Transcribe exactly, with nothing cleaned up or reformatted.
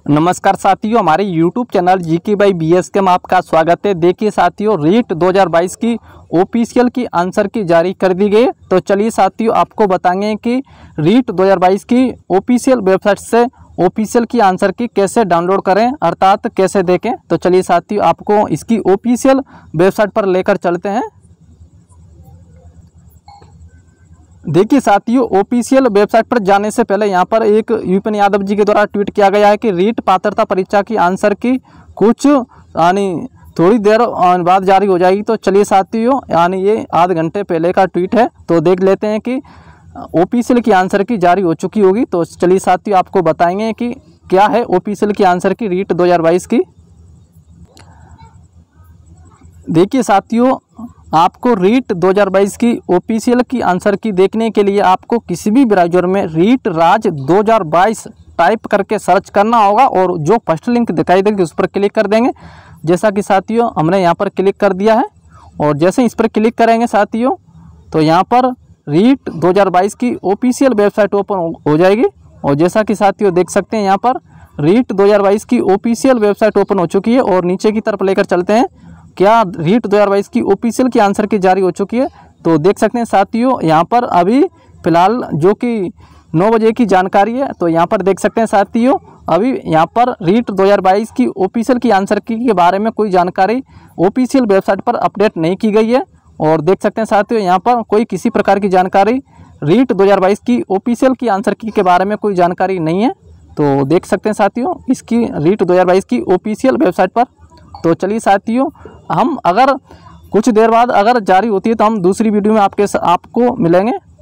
नमस्कार साथियों, हमारे YouTube channel GK by BS के में आपका स्वागत है। देखिए साथियों, रीट दो हज़ार बाईस की ऑफिशियल की आंसर की जारी कर दी गई। तो चलिए साथियों, आपको बताएंगे कि रीट दो हज़ार बाईस की ऑफिशियल वेबसाइट से ऑफिशियल की आंसर की कैसे डाउनलोड करें, अर्थात कैसे देखें। तो चलिए साथियों, आपको इसकी ऑफिशियल वेबसाइट पर लेकर चलते हैं। देखिए साथियों, ऑफिशियल वेबसाइट पर जाने से पहले यहाँ पर एक यूपेन यादव जी के द्वारा ट्वीट किया गया है कि रीट पात्रता परीक्षा की आंसर की कुछ यानी थोड़ी देर बाद जारी हो जाएगी। तो चलिए साथियों, यानी ये आध घंटे पहले का ट्वीट है, तो देख लेते हैं कि ऑफिशियल की आंसर की जारी हो चुकी होगी। तो चलिए साथियों, आपको बताएंगे कि क्या है ऑफिशियल की आंसर की रीट दो हज़ार बाईस की। देखिए साथियों, आपको रीट दो हज़ार बाईस की ऑफिशियल की आंसर की देखने के लिए आपको किसी भी ब्राउज़र में रीट राज दो हज़ार बाईस टाइप करके सर्च करना होगा और जो फर्स्ट लिंक दिखाई देगी उस पर क्लिक कर देंगे। जैसा कि साथियों हमने यहाँ पर क्लिक कर दिया है और जैसे इस पर क्लिक करेंगे साथियों, तो यहाँ पर रीट दो हज़ार बाईस की ऑफिशियल वेबसाइट ओपन हो जाएगी। और जैसा कि साथियों देख सकते हैं, यहाँ पर रीट दो हज़ार बाईस की ऑफिशियल वेबसाइट ओपन हो चुकी है। और नीचे की तरफ लेकर चलते हैं, क्या रीट दो हज़ार बाईस की ऑफिशियल की आंसर की जारी हो चुकी है। तो देख सकते हैं साथियों, यहाँ पर अभी फ़िलहाल जो कि नौ बजे की जानकारी है। तो यहाँ पर देख सकते हैं साथियों, अभी यहाँ पर रीट दो हज़ार बाईस की ऑफिशियल की आंसर की के बारे में कोई जानकारी ऑफिशियल वेबसाइट पर अपडेट नहीं की गई है। और देख सकते हैं साथियों, यहाँ पर कोई किसी प्रकार की जानकारी रीट दो हज़ार बाईस की ऑफिशियल की आंसर की के बारे में कोई जानकारी नहीं है। तो देख सकते हैं साथियों इसकी रीट दो हज़ार बाईस की ऑफिशियल वेबसाइट पर। तो चलिए साथियों, हम अगर कुछ देर बाद अगर जारी होती है तो हम दूसरी वीडियो में आपके आपको मिलेंगे।